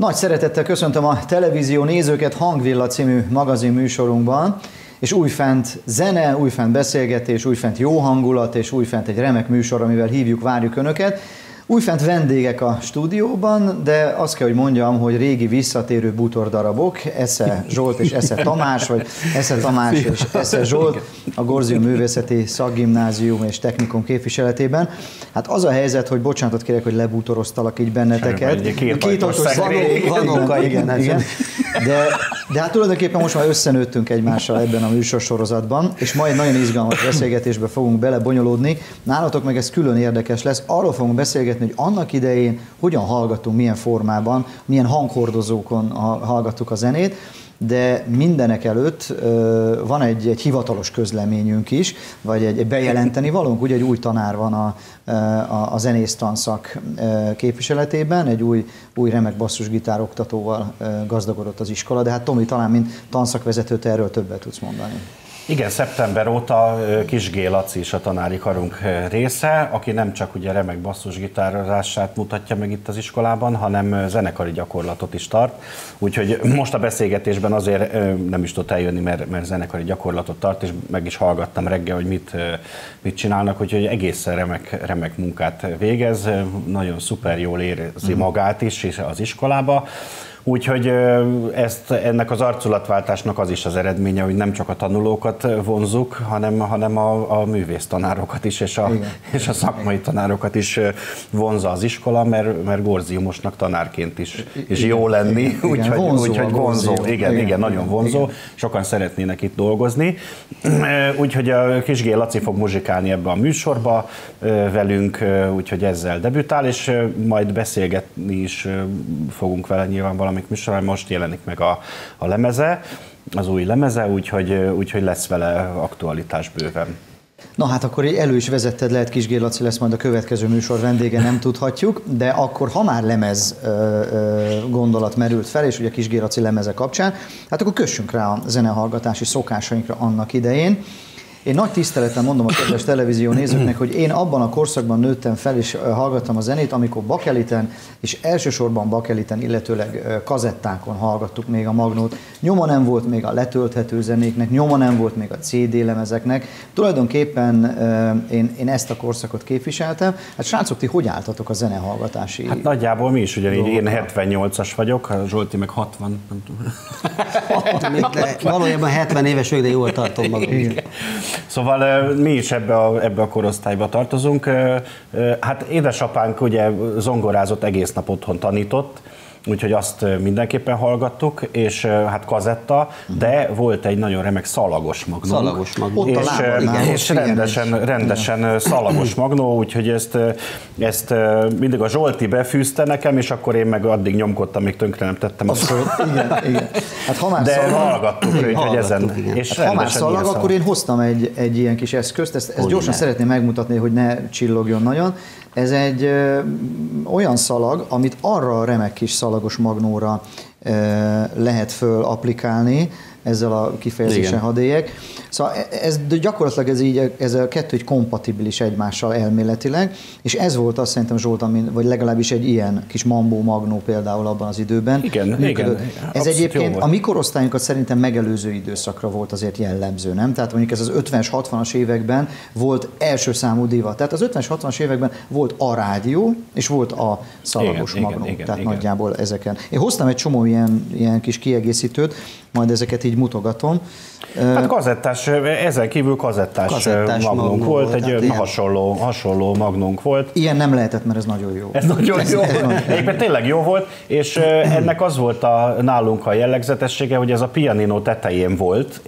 Nagy szeretettel köszöntöm a televízió nézőket Hangvilla című magazin műsorunkban, és újfent zene, újfent beszélgetés, újfent jó hangulat, és újfent egy remek műsor, amivel hívjuk, várjuk Önöket. Újfent vendégek a stúdióban, de azt kell, hogy mondjam, hogy régi visszatérő bútordarabok, Esze Zsolt és Esze Tamás, vagy Esze Tamás és Esze Zsolt, a Gorzium Művészeti Szakgimnázium és Technikum képviseletében. Hát az a helyzet, hogy bocsánatot kérek, hogy lebútoroztalak így benneteket. Két van, igen. De hát tulajdonképpen most már összenőttünk egymással ebben a műsorsorozatban, és majd nagyon izgalmas beszélgetésbe fogunk belebonyolódni. Nálatok meg ez külön érdekes lesz. Arról fogunk beszélgetni, hogy annak idején hogyan hallgattunk, milyen formában, milyen hanghordozókon hallgattuk a zenét, de mindenek előtt van egy hivatalos közleményünk is, vagy egy bejelenteni valónk. Ugye egy új tanár van a zenésztanszak képviseletében, egy új remek basszusgitár oktatóval gazdagodott az iskola, de hát Tomi, talán mint tanszakvezető te erről többet tudsz mondani. Igen, szeptember óta Kis G. Laci is a tanári karunk része, aki nem csak ugye remek basszusgitározását mutatja meg itt az iskolában, hanem zenekari gyakorlatot is tart. Úgyhogy most a beszélgetésben azért nem is tudott eljönni, mert zenekari gyakorlatot tart, és meg is hallgattam reggel, hogy mit csinálnak, úgyhogy egészen remek munkát végez, nagyon szuper jól érzi magát is az iskolába. Úgyhogy ennek az arculatváltásnak az is az eredménye, hogy nem csak a tanulókat vonzuk, hanem a művésztanárokat is, és a szakmai tanárokat is vonzza az iskola, mert gorziumosnak tanárként is jó lenni, úgyhogy vonzó, igen, nagyon vonzó, igen. Sokan szeretnének itt dolgozni. Úgyhogy a Kis G. Laci fog muzsikálni ebbe a műsorba velünk, úgyhogy ezzel debütál, és majd beszélgetni is fogunk vele nyilván valamik műsorban, most jelenik meg a lemeze, az új lemeze, úgyhogy lesz vele aktualitás bőven. Na hát akkor elő is vezetted, lehet Kis G. Laci lesz majd a következő műsor vendége, nem tudhatjuk, de akkor ha már lemez gondolat merült fel, és ugye Kis G. Laci lemeze kapcsán, hát akkor kössünk rá a zenehallgatási szokásainkra annak idején. Én nagy tisztelettel mondom a kedves televízió nézőknek, hogy én abban a korszakban nőttem fel, és hallgattam a zenét, amikor bakeliten, és elsősorban bakeliten, illetőleg kazettákon hallgattuk még a magnót. Nyoma nem volt még a letölthető zenéknek, nyoma nem volt még a CD lemezeknek. Tulajdonképpen én ezt a korszakot képviseltem. Hát srácok, ti hogy álltatok a zenehallgatási? Hát nagyjából mi is, ugyanígy én 78-as vagyok, a Zsolti meg 60, nem tudom. Valójában 70 éves vagyok, de jól tartom magam. Szóval mi is ebbe a korosztályba tartozunk. Hát édesapánk ugye zongorázott, egész nap otthon tanított, úgyhogy azt mindenképpen hallgattuk, és hát kazetta, de volt egy nagyon remek szalagos magnó. Szalagos magnó. És rendesen szalagos magnó, úgyhogy ezt mindig a Zsolti befűzte nekem, és akkor én meg addig nyomkodtam, még tönkre nem tettem azt. Igen. Hát, ha már de hallgattuk, hogy ezen. És hát, ha már szalag, akkor én hoztam egy ilyen kis eszközt, ezt gyorsan szeretném megmutatni, hogy ne csillogjon nagyon. Ez egy olyan szalag, amit arra a remek kis szalagos magnóra lehet föl applikálni, ezzel a kifejezésen hadélyek. Szóval gyakorlatilag ez a kettő egy kompatibilis egymással elméletileg, és ez volt azt szerintem Zsolt, vagy legalábbis egy ilyen kis Mambo Magnó például abban az időben. Igen. Ez egyébként a mi korosztályunkat szerintem megelőző időszakra volt azért jellemző, nem? Tehát mondjuk ez az 50-es, 60-as években volt első számú divat. Tehát az 50-es, 60-as években volt a rádió, és volt a szalagos magnó. Tehát nagyjából ezeken. Én hoztam egy csomó ilyen kis kiegészítőt, majd ezeket így mutogatom. Hát kazettás, ezen kívül kazettás magnónk volt, egy hasonló magnónk volt. Ilyen nem lehetett, mert ez nagyon jó. Ez nagyon jó. Egyébként tényleg jó volt, és ennek az volt nálunk a jellegzetessége, hogy ez a pianino tetején volt,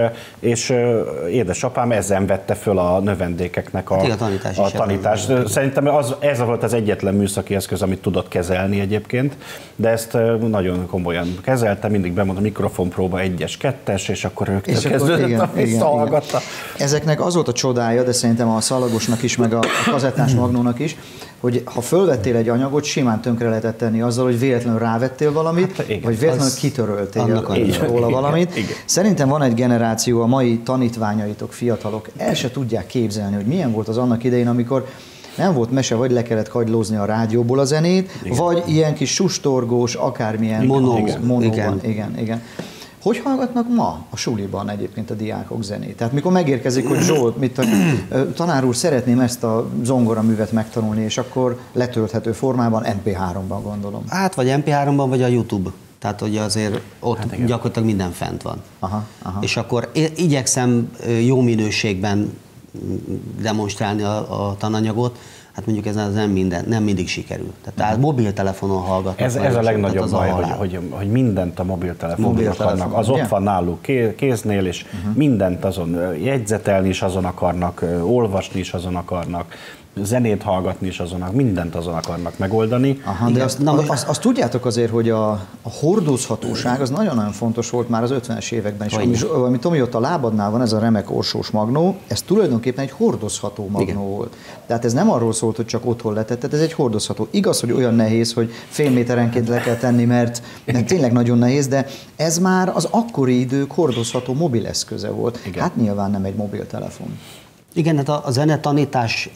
és édesapám ezen vette föl a növendékeknek a tanítást. Szerintem ez volt az egyetlen műszaki eszköz, amit tudott kezelni egyébként, de ezt nagyon komolyan kezelte, mindig bemondta mikrofonpróba 1-es, 2-es, és akkor rögtön kezdődött a visszahallgatta. Ezeknek az volt a csodája, de szerintem a szalagosnak is, meg a kazettás magnónak is, hogy ha fölvettél egy anyagot, simán tönkre lehetett tenni azzal, hogy véletlenül rávettél valamit, vagy véletlenül kitöröltél róla valamit. Igen. Szerintem van egy generáció, a mai tanítványaitok, fiatalok el se tudják képzelni, hogy milyen volt az annak idején, amikor nem volt mese, vagy le kellett kagylózni a rádióból a zenét, igen. vagy ilyen kis sustorgós, akármilyen monóban. Igen. Hogy hallgatnak ma a suliban egyébként a diákok zenét? Tehát mikor megérkezik, hogy Zsolt, tanár úr, szeretném ezt a zongoraművet megtanulni, és akkor letölthető formában, MP3-ban gondolom. Hát vagy MP3-ban, vagy a YouTube. Tehát, hogy azért ott gyakorlatilag minden fent van. Aha. És akkor igyekszem jó minőségben demonstrálni a tananyagot, hát mondjuk ez nem mindig sikerül. Tehát mobiltelefonon hallgatnak. Ez a legnagyobb baj, hogy mindent a mobiltelefonon akarnak. Az ott van náluk kéznél, és mindent azon jegyzetelni is azon akarnak, olvasni is azon akarnak, zenét hallgatni is azonak, mindent azon akarnak megoldani. Aha, de azt tudjátok azért, hogy a hordozhatóság az nagyon-nagyon fontos volt már az 50-es években is. Ami Tomi, ott a lábadnál van, ez a remek orsós magnó, ez tulajdonképpen egy hordozható magnó volt. Tehát ez nem arról szólt, hogy csak otthon letetted, ez egy hordozható. Igaz, hogy olyan nehéz, hogy fél méterenként le kell tenni, mert tényleg nagyon nehéz, de ez már az akkori idők hordozható mobileszköze volt. Igen. Hát nyilván nem egy mobiltelefon. Igen, hát a zenetanítás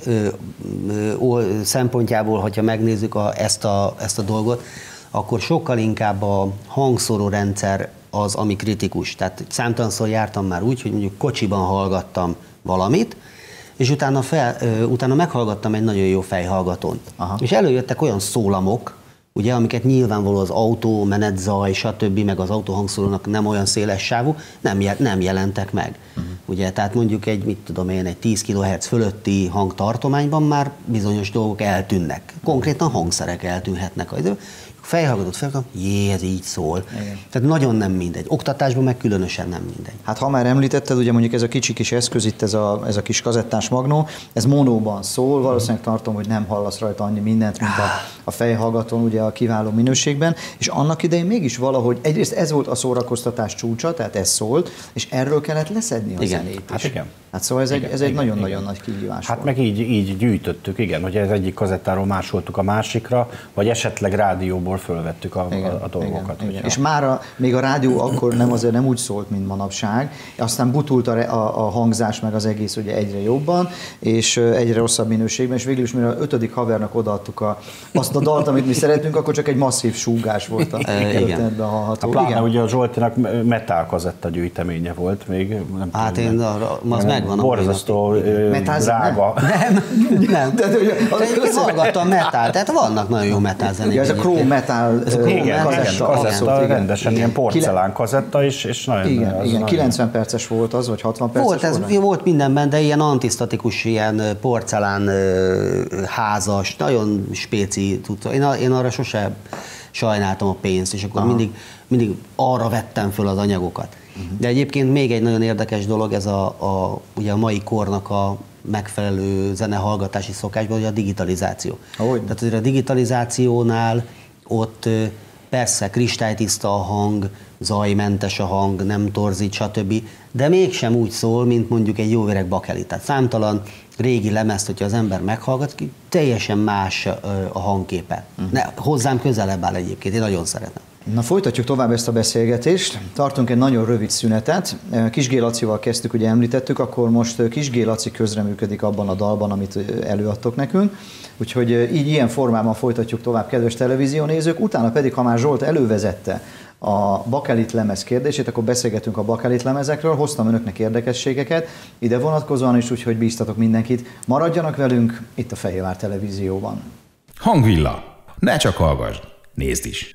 szempontjából, hogyha megnézzük ezt a dolgot, akkor sokkal inkább a hangszóró rendszer az, ami kritikus. Tehát számtalanszor jártam már úgy, hogy mondjuk kocsiban hallgattam valamit, és utána meghallgattam egy nagyon jó fejhallgatón. Aha. És előjöttek olyan szólamok, ugye, amiket nyilvánvaló az autó, menetzaj, stb., meg az autóhangszórónak nem olyan széles sávú, nem jelentek meg. Ugye, tehát mondjuk egy 10 kHz fölötti hangtartományban már bizonyos dolgok eltűnnek. Konkrétan hangszerek eltűnhetnek. Fejhallgatott, ez így szól. Igen. Tehát nagyon nem mindegy. Oktatásban meg különösen nem mindegy. Hát ha már említetted, ugye mondjuk ez a kicsi kis eszköz, itt ez a kis kazettás magnó, ez monóban szól, valószínűleg tartom, hogy nem hallasz rajta annyi mindent, mint a fejhallgatón, ugye a kiváló minőségben, és annak idején mégis valahogy, egyrészt ez volt a szórakoztatás csúcsa, tehát ez szólt, és erről kellett leszedni a zenét is. Hát igen. Hát szóval ez egy nagyon-nagyon nagy kihívás volt. Meg így gyűjtöttük, igen, hogy ez egyik kazettáról másoltuk a másikra, vagy esetleg rádióból fölvettük a dolgokat. Igen. És már még a rádió akkor nem úgy szólt, mint manapság, aztán butult a hangzás meg az egész ugye egyre jobban, és egyre rosszabb minőségben, és végül is mire a 5. havernak odaadtuk azt a dalt, amit mi szeretünk, akkor csak egy masszív súgás volt a történetben hallható. Pláne ugye a Zsoltinak metal kazetta gyűjteménye volt még. Hát én az megvan. Borzasztó drága. Nem. Én hallgattam metal, tehát vannak nagyon jó metal zenék. Ez a chrome metal kazetta, rendesen ilyen porcelán kazetta is, és nagyon... Igen, 90 perces volt az, vagy 60 perces volt? Volt mindenben, de ilyen antisztatikus, ilyen porcelán házas, nagyon spéci tudta. Én arra sose sajnáltam a pénzt, és akkor mindig arra vettem föl az anyagokat. De egyébként még egy nagyon érdekes dolog, ez ugye a mai kornak a megfelelő zenehallgatási szokásban, hogy a digitalizáció. Tehát azért a digitalizációnál ott persze kristálytiszta a hang, zajmentes a hang, nem torzít, stb., de mégsem úgy szól, mint mondjuk egy jó öreg bakeli. Tehát számtalan régi lemezt, hogyha az ember meghallgat, teljesen más a hangképe. Hozzám közelebb áll egyébként, én nagyon szeretem. Na, folytatjuk tovább ezt a beszélgetést. Tartunk egy nagyon rövid szünetet. Kis G. Lacival kezdtük, ugye említettük, akkor most Kis G. Laci közreműködik abban a dalban, amit előadtok nekünk. Úgyhogy ilyen formában folytatjuk tovább, kedves televíziónézők. Utána pedig, ha már Zsolt elővezette a bakelit lemez kérdését, akkor beszélgetünk a bakelit lemezekről. Hoztam önöknek érdekességeket ide vonatkozóan is, úgyhogy bíztatok mindenkit. Maradjanak velünk itt a Fehérvár Televízióban. Hangvilla. Ne csak hallgasd, nézd is!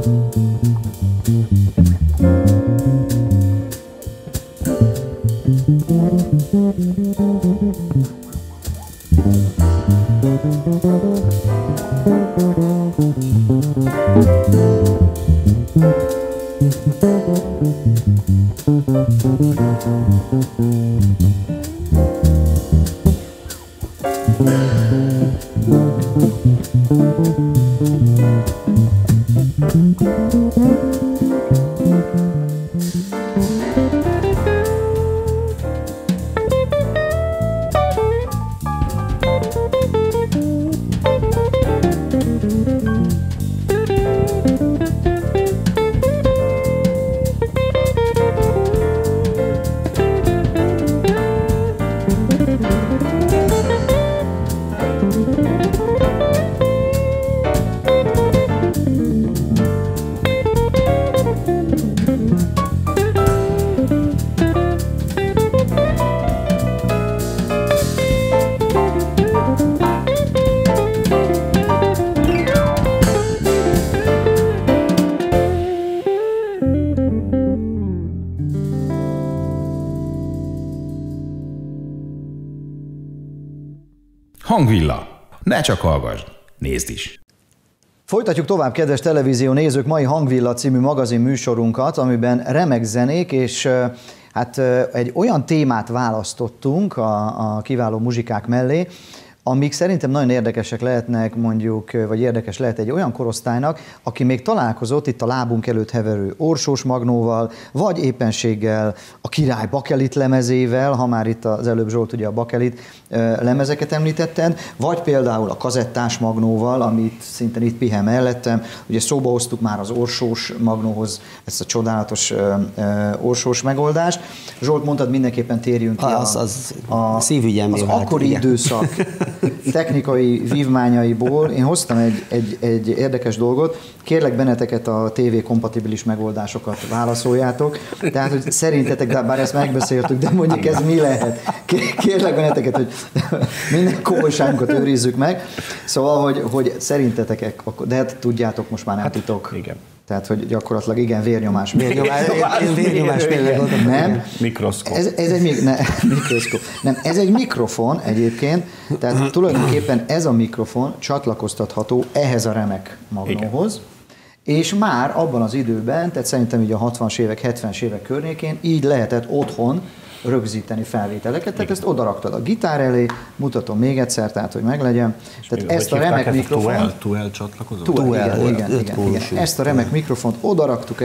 Hangvilla. Ne csak hallgass, nézd is! Folytatjuk tovább, kedves televízió nézők, mai Hangvilla című magazin műsorunkat, amiben remek zenék, és hát egy olyan témát választottunk a kiváló muzsikák mellé, amik szerintem nagyon érdekesek lehetnek, mondjuk, vagy érdekes lehet egy olyan korosztálynak, aki még találkozott itt a lábunk előtt heverő Orsós Magnóval, vagy éppenséggel a Király Bakelit lemezével, ha már itt az előbb Zsolt ugye a Bakelit lemezeket említetted, vagy például a kazettás Magnóval, amit szinte itt pihen mellettem. Ugye szóba hoztuk már az Orsós Magnóhoz ezt a csodálatos Orsós megoldást. Zsolt, mondtad, mindenképpen térjünk ki a szívügyemé az akkori időszak technikai vívmányaiból. Én hoztam egy érdekes dolgot. Kérlek benneteket a TV kompatibilis megoldásokat válaszoljátok. Tehát, hogy szerintetek, de bár ezt megbeszéltük, de mondjuk ez mi lehet? Kérlek benneteket, hogy minden komolyságunkat őrizzük meg. Szóval, hogy szerintetek, de hát tudjátok, most már nem titok. Igen. Tehát, hogy gyakorlatilag igen, vérnyomás. Vérnyomás nem. Mikroszkóp. Mikroszkóp. Nem, ez egy mikrofon egyébként, tehát tulajdonképpen ez a mikrofon csatlakoztatható ehhez a remek magnóhoz, és már abban az időben, tehát szerintem így a 60-as évek, 70-es évek környékén így lehetett otthon rögzíteni felvételeket, tehát ezt odaraktad a gitár elé, mutatom még egyszer, tehát hogy meglegyen. Tehát ezt a remek mikrofon... Tuel csatlakozó? Igen. Ezt a remek mikrofont odaraktuk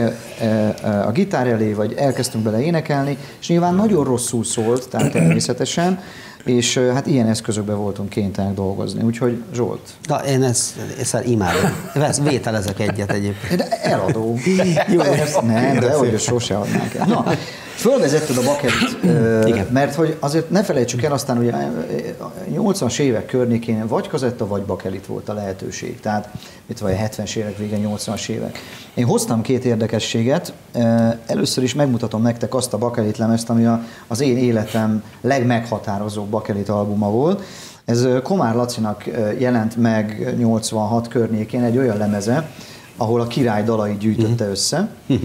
a gitár elé, vagy elkezdtünk bele énekelni, és nyilván nagyon rosszul szólt, tehát természetesen, és hát ilyen eszközökben voltunk kénytelenek dolgozni. Úgyhogy Zsolt. Na, én ezt imádom. Vételezek egyet egyébként. De eladó. Jó, nem, de hogy sose adnánk el. Na, fölvezetted a Bakelit, mert hogy azért ne felejtsük el, aztán ugye 80-as évek környékén vagy kazetta, vagy Bakelit volt a lehetőség. Tehát itt vagy a 70-es évek vége, 80-as évek. Én hoztam két érdekességet. Először is megmutatom nektek azt a Bakelit lemezt, ami az én életem legmeghatározóbb Bakelit albuma volt. Ez Komár Lacinak jelent meg 86 környékén egy olyan lemeze, ahol a király dalait gyűjtötte össze.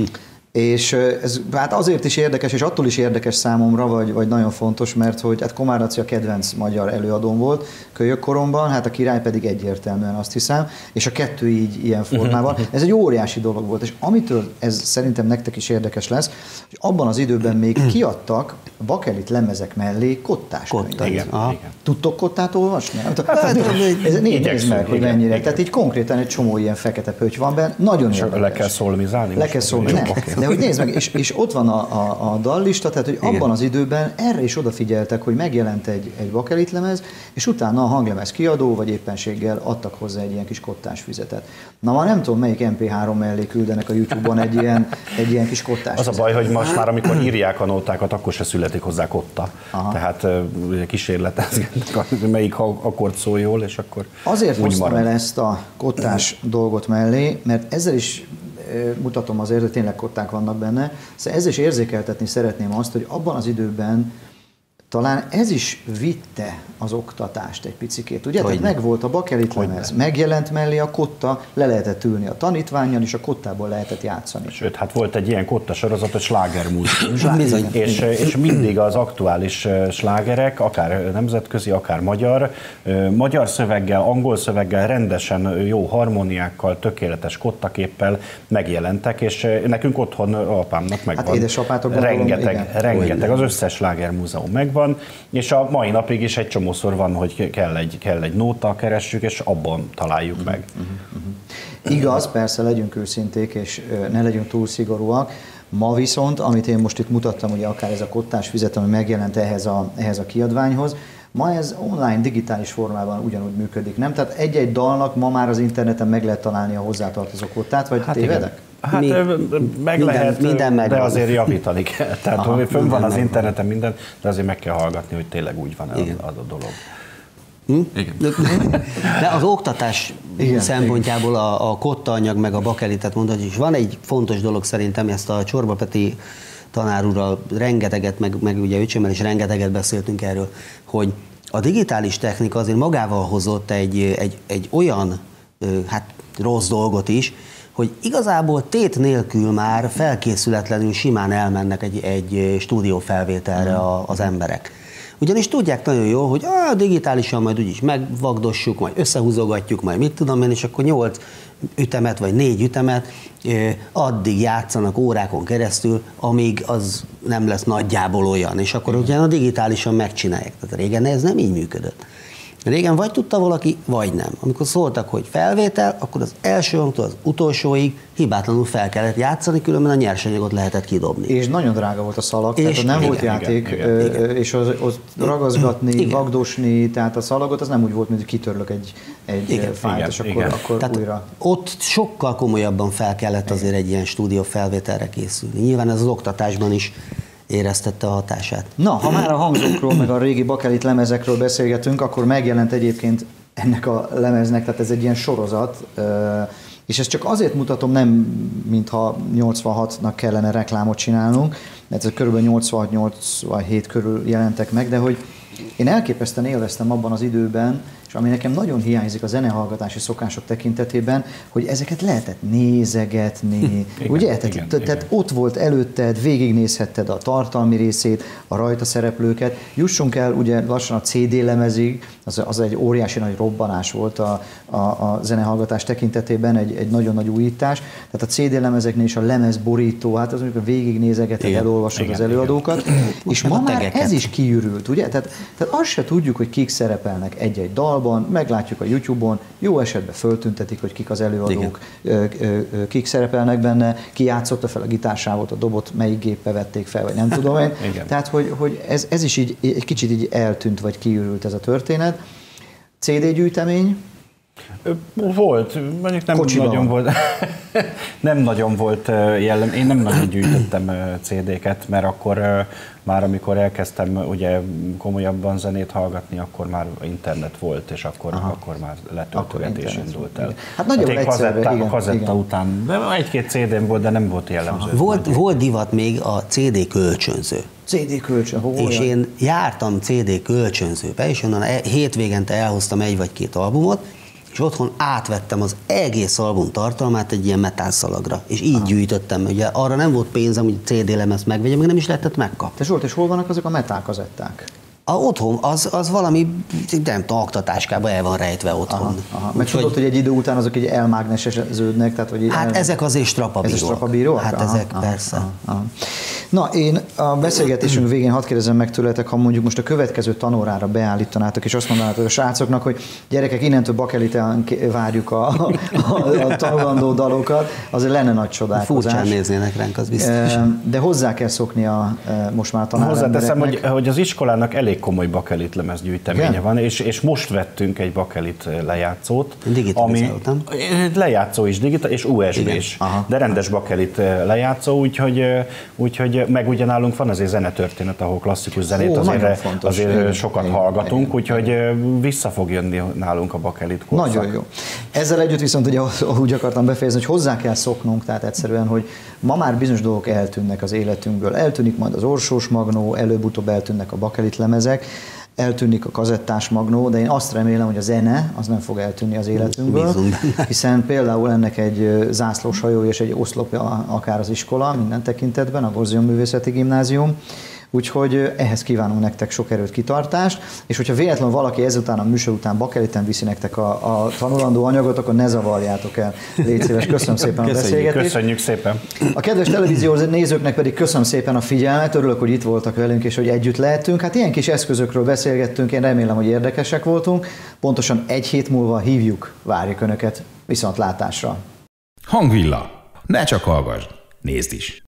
És ez hát azért is érdekes, és attól is érdekes számomra, vagy nagyon fontos, mert hogy hát Komár Laci a kedvenc magyar előadóm volt kölyökkoromban, hát a király pedig egyértelműen, azt hiszem, és a kettő így ilyen formában. Ez egy óriási dolog volt, és amitől ez szerintem nektek is érdekes lesz, hogy abban az időben még kiadtak Bakelit lemezek mellé kottás könyvet. Igen. Tudtok kottát olvasni? Nézd meg, hogy mennyire. Tehát így konkrétan egy csomó ilyen fekete pötty van benne, nagyon érdekes. Le kell szolmizálni? Le kell szolmizálni. De hogy nézd meg, és ott van a dallista, tehát hogy abban az időben erre is odafigyeltek, hogy megjelent egy Bakelit lemez, és utána a hanglemez kiadó, vagy éppenséggel adtak hozzá egy ilyen kis kottás füzetet. Na már nem tudom, melyik MP3 mellé küldenek a YouTube-on egy ilyen kis kottás Az a baj, hogy most már, amikor írják a nótákat, akkor se születik hozzá kotta. Aha. Tehát kísérletezgetnek, melyik akkord szól jól, és akkor azért úgy hoztam marad. el ezt a kottás dolgot mellé, mert ezzel is mutatom azért, hogy tényleg kották vannak benne. Szóval ezzel is érzékeltetni szeretném azt, hogy abban az időben talán ez is vitte az oktatást egy picikét, ugye? Tehát megvolt a bakelitlemez, megjelent mellé a kotta, le lehetett ülni a tanítvánnyal, és a kottából lehetett játszani. Sőt, hát volt egy ilyen kotta sorozat, a slágermúzeum. És mindig az aktuális slágerek, akár nemzetközi, akár magyar szöveggel, angol szöveggel, rendesen jó harmóniákkal, tökéletes kottaképpel megjelentek, és nekünk otthon apámnak megvan. Hát édesapátokban rengeteg, az összes slágermúzeum megvan, és a mai napig is egy csomószor van, hogy kell egy nóta, keressük, és abban találjuk meg. Igaz, persze, legyünk őszinték, és ne legyünk túl szigorúak. Ma viszont, amit én most itt mutattam, ugye akár ez a kottás füzet, ami megjelent ehhez a kiadványhoz, ma ez online, digitális formában ugyanúgy működik, nem? Tehát egy-egy dalnak ma már az interneten meg lehet találni a hozzátartozó kottát, vagy tévedek? Hát lehet, de azért javítani kell. Tehát fönn van az interneten minden, de azért meg kell hallgatni, hogy tényleg úgy van az a dolog. De az oktatás szempontjából a kottaanyag meg a bakelitet mondod, és van egy fontos dolog szerintem, ezt a Csorba Peti tanár úrral rengeteget, meg ugye öcsémmel is rengeteget beszéltünk erről, hogy a digitális technika azért magával hozott egy olyan rossz dolgot is, hogy igazából tét nélkül már felkészületlenül simán elmennek egy stúdiófelvételre az emberek. Ugyanis tudják nagyon jól, hogy digitálisan majd úgyis megvagdossuk, majd összehúzogatjuk, majd mit tudom én, és akkor 8 ütemet vagy 4 ütemet addig játszanak órákon keresztül, amíg az nem lesz nagyjából olyan, és akkor ugyan digitálisan megcsinálják. Tehát régen ez nem így működött. Régen vagy tudta valaki, vagy nem. Amikor szóltak, hogy felvétel, akkor az első hangtól az utolsóig hibátlanul fel kellett játszani, különben a nyersanyagot lehetett kidobni. És nagyon drága volt a szalag, tehát nem volt játék, és ott ragaszgatni, vagdosni, tehát a szalagot az nem úgy volt, mint hogy kitörlök egy fájt, és akkor tehát újra. Ott sokkal komolyabban fel kellett azért egy ilyen stúdió felvételre készülni. Nyilván ez az oktatásban is éreztette a hatását. Na, ha már a hangzókról, meg a régi bakelit lemezekről beszélgetünk, akkor megjelent egyébként ennek a lemeznek, tehát ez egy ilyen sorozat, és ezt csak azért mutatom, nem mintha 86-nak kellene reklámot csinálnunk, mert ez körülbelül 86-87 körül jelentek meg, de hogy én elképesztően élveztem abban az időben, és ami nekem nagyon hiányzik a zenehallgatási szokások tekintetében, hogy ezeket lehetett nézegetni, ugye? Tehát ott volt előtted, végignézhetted a tartalmi részét, a rajta szereplőket. Jussunk el ugye lassan a CD lemezig, az egy óriási nagy robbanás volt a zenehallgatás tekintetében, egy nagyon nagy újítás. Tehát a CD lemezeknél is a lemezborító, hát az, amikor végignézegeted, elolvasod az előadókat, és ma már ez is kiürült, ugye? Tehát azt se tudjuk, hogy kik szerepelnek egy-egy dalban, meglátjuk a YouTube-on, jó esetben föltüntetik, hogy kik az előadók, kik szerepelnek benne, ki játszotta fel a gitársávot, a dobot, melyik géppel vették fel, vagy nem tudom én. Tehát, hogy ez is így egy kicsit így eltűnt, vagy kiürült ez a történet. CD gyűjtemény? Volt, mondjuk nem nagyon volt jellem. Én nem nagyon gyűjtöttem CD-ket, mert akkor már amikor elkezdtem ugye komolyabban zenét hallgatni, akkor már internet volt, és akkor már letöltögetés indult el. Hát nagyon a kazetta után, de egy-két CD-m volt, de nem volt jellemző. Volt divat még a CD kölcsönző. CD kölcsön, és én jártam CD kölcsönzőbe, és onnan hétvégente elhoztam 1 vagy 2 albumot, és otthon átvettem az egész album tartalmát egy ilyen metálszalagra, és így gyűjtöttem, ugye arra nem volt pénzem, hogy CD lemezt megvegyem, meg nem is lehetett megkapni. Te Zsolt, és hol vannak azok a metálkazetták? Otthon, az valami, nem tudom, aktatáskában el van rejtve otthon. Mert tudod, hogy egy idő után azok így elmágneseződnek, tehát hogy... ezek azért strapabírók. Ezek strapabírók? Hát ezek persze. Na, én a beszélgetésünk végén hadd kérdezem meg tőletek, ha mondjuk most a következő tanórára beállítanátok, és azt mondanátok a srácoknak, hogy gyerekek, innentől bakeliten várjuk a tanulandó dalokat, azért lenne nagy csodálkozás. Furcsán néznének ránk, az biztos. De hozzá kell szokni most már a tanárembereknek. Hozzáteszem, hogy az iskolának elég komoly bakelit lemezgyűjteménye van, és most vettünk egy bakelit lejátszót. Digitalizáltam. Lejátszó is digital, és USB-s, de rendes bakelit lejátszó, úgyhogy meg ugye nálunk van azért zenetörténet, ahol klasszikus zenét azért igen, sokat hallgatunk, úgyhogy vissza fog jönni nálunk a bakelit korszak. Nagyon jó. Ezzel együtt viszont ugye úgy akartam befejezni, hogy hozzá kell szoknunk, tehát egyszerűen, hogy ma már bizonyos dolgok eltűnnek az életünkből. Eltűnik majd az orsós magnó, előbb-utóbb eltűnnek a bakelit lemezek, eltűnik a kazettás magnó, de én azt remélem, hogy a zene az nem fog eltűnni az életünkből, hiszen például ennek egy zászlós hajó és egy oszlopja akár az iskola minden tekintetben, a Gorzium Művészeti Gimnázium. Úgyhogy ehhez kívánunk nektek sok erőt, kitartást, és hogyha véletlenül valaki ezután a műsor után bakeliten viszi nektek a tanulandó anyagot, akkor ne zavarjátok el. Légy szíves, köszönöm szépen a beszélgetést. Köszönjük szépen. A kedves televíziós nézőknek pedig köszönöm szépen a figyelmet, örülök, hogy itt voltak velünk, és hogy együtt lehetünk. Hát ilyen kis eszközökről beszélgettünk, én remélem, hogy érdekesek voltunk. Pontosan egy hét múlva hívjuk, várjuk Önöket. Viszontlátásra. Hangvilla. Ne csak hallgasd, nézd is.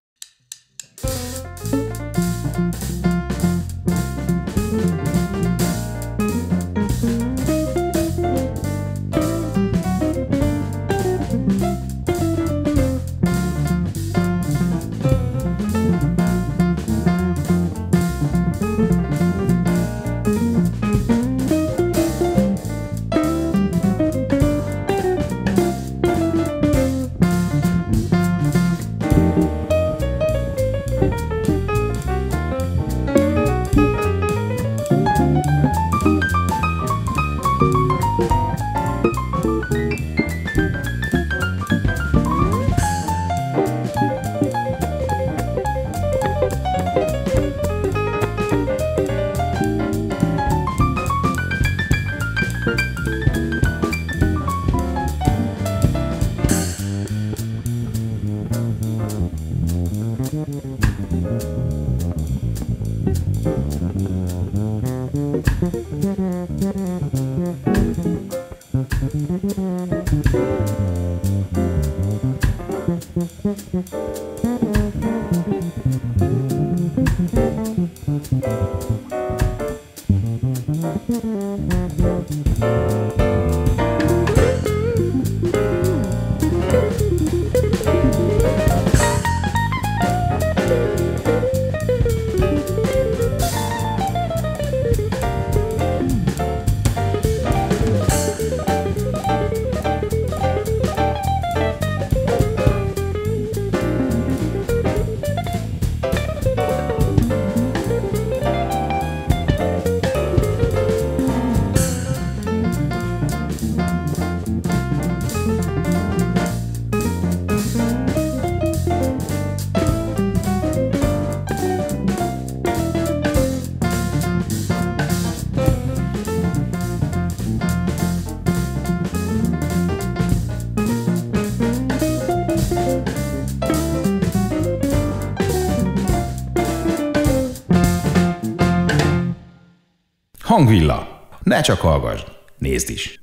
Hangvilla. Ne csak hallgasd, nézd is.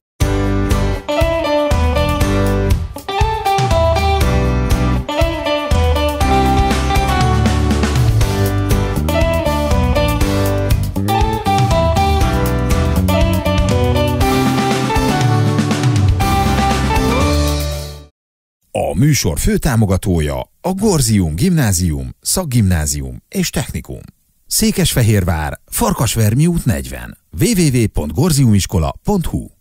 A műsor főtámogatója a Gorzium Gimnázium, Szakgimnázium és Technikum. Székesfehérvár, Farkasvermi út 40. www.gorziumiskola.hu